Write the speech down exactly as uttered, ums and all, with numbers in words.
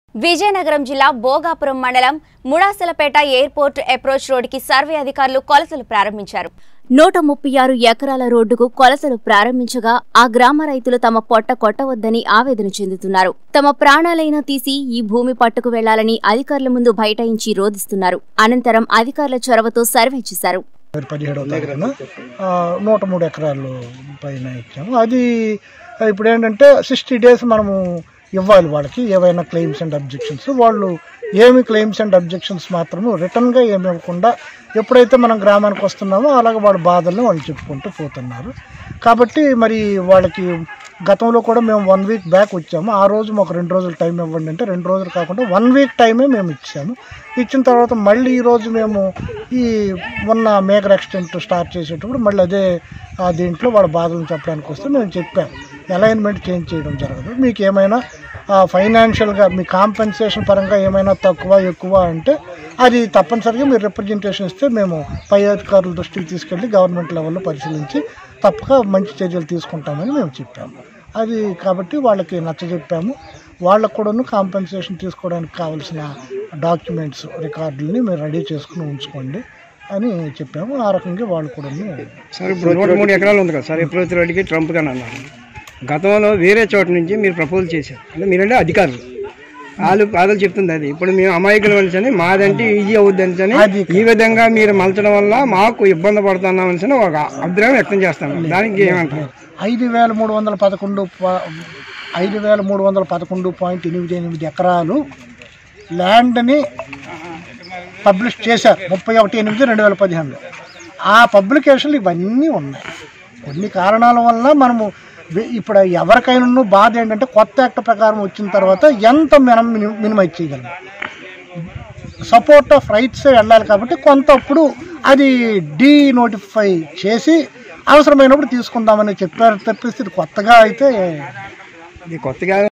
విజయనగరం జిల్లా భోగాపురం మండలం Mudasalapeta airport approach రోడ్డుకి సర్వే అధికారులు కొలతలు ప్రారంభించారు. నూట ముప్పై ఆరు ఎకరాల రోడ్డుకు కొలతలు ప్రారంభించగా ఆ గ్రామ రైతులు తమ పొట్ట కొట్టవద్దని ఆవేదన చెందుతున్నారు. తమ ప్రాణాలైనా తీసి ఈ భూమి పట్టుకు వెళ్లాలని అధికారుల ముందు బైఠాయించి రోధిస్తున్నారు. అనంతరం అధికారుల చొరవతో సర్వే చేశారు. పదిహేడవ తారీఖున నూట మూడు ఎకరాలు పైన ఇచ్చాము. అది ఇప్పుడు ఏంటంటే సిక్స్టీ డేస్ మనము ఇవ్వాలి వాళ్ళకి ఏవైనా క్లెయిమ్స్ అండ్ అబ్జెక్షన్స్. వాళ్ళు ఏమి క్లెయిమ్స్ అండ్ అబ్జెక్షన్స్ మాత్రము రిటర్న్గా ఏమి ఇవ్వకుండా ఎప్పుడైతే మనం గ్రామానికి వస్తున్నామో అలాగే వాళ్ళ బాధల్ని వాళ్ళు చెప్పుకుంటూ పోతున్నారు. కాబట్టి మరి వాళ్ళకి గతంలో కూడా మేము వన్ వీక్ బ్యాక్ వచ్చాము. ఆ రోజు మాకు రెండు రోజులు టైం ఇవ్వండి అంటే రెండు రోజులు కాకుండా వన్ వీక్ టైమే మేము ఇచ్చాము. ఇచ్చిన తర్వాత మళ్ళీ ఈరోజు మేము ఈ మొన్న మేకర్ ఎక్స్టెంట్ స్టార్ట్ చేసేటప్పుడు మళ్ళీ అదే దీంట్లో వాళ్ళ బాధలను చెప్పడానికి వస్తే మేము చెప్పాము అలైన్మెంట్ చేంజ్ చేయడం జరగదు, మీకు ఏమైనా ఫైనాన్షియల్గా మీ కాంపెన్సేషన్ పరంగా ఏమైనా తక్కువ ఎక్కువ అంటే అది తప్పనిసరిగా మీరు రిప్రజెంటేషన్ ఇస్తే మేము పై అధికారుల దృష్టికి తీసుకెళ్ళి గవర్నమెంట్ లెవెల్లో పరిశీలించి తప్పక మంచి చర్యలు తీసుకుంటామని మేము చెప్పాము. అది కాబట్టి వాళ్ళకి నచ్చజెప్పాము. వాళ్ళకు కూడాను కాంపెన్సేషన్ తీసుకోవడానికి కావాల్సిన డాక్యుమెంట్స్ రికార్డులని మీరు రెడీ చేసుకుని ఉంచుకోండి అని చెప్పాము. ఆ రకంగా వాళ్ళు కూడా సార్ ఇప్పుడు నూట మూడు ఎకరాలు ఉంది కదా సార్ అప్రోచ్ రోడ్డుకి ట్రంప్ గాని అన్నారు. గతంలో వేరే చోట నుంచి మీరు ప్రపోజల్ చేశారు అంటే మీరంటే అధికారులు వాళ్ళు బాధలు చెప్తుంది. అది ఇప్పుడు మేము అమాయకులు అని మాదంటే ఈజీ అవుద్దని ఈ విధంగా మీరు మలచడం వల్ల మాకు ఇబ్బంది పడుతున్నామని ఒక అభిప్రాయం వ్యక్తం చేస్తాం. దానికి ఏమంటారు? ఐదు వేల మూడు వందల పదకొండు ఐదు వేల మూడు వందల పదకొండు పాయింట్ ఎనిమిది ఎనిమిది ఎకరాలు ల్యాండ్ని పబ్లిష్ చేశారు ముప్పై ఒకటి ఎనిమిది రెండు వేల పదిహేనులో. ఆ పబ్లికేషన్లు ఇవన్నీ ఉన్నాయి. కొన్ని కారణాల వల్ల మనము ఇప్పుడు ఎవరికైనా బాధ ఏంటంటే కొత్త యాక్ట్ ప్రకారం వచ్చిన తర్వాత ఎంత మనం మినిమైజ్ చేయగలం. సపోర్ట్ ఆఫ్ రైట్స్ వెళ్ళాలి కాబట్టి కొంతప్పుడు అది డీ నోటిఫై చేసి అవసరమైనప్పుడు తీసుకుందామని చెప్పారు తప్పిస్తే ఇది కొత్తగా అయితే ఇది కొత్తగా